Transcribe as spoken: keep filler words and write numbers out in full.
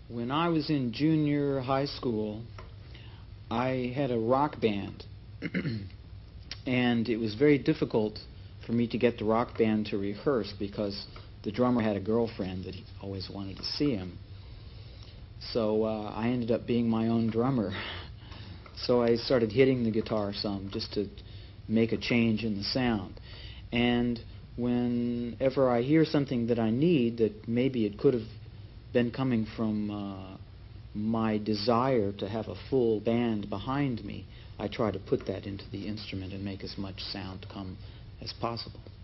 When I was in junior high school, I had a rock band, and it was very difficult for me to get the rock band to rehearse because the drummer had a girlfriend that he always wanted to see him. So uh, I ended up being my own drummer. So I started hitting the guitar some just to make a change in the sound. And whenever I hear something that I need, that maybe it could have been coming from uh, my desire to have a full band behind me, I try to put that into the instrument and make as much sound come as possible.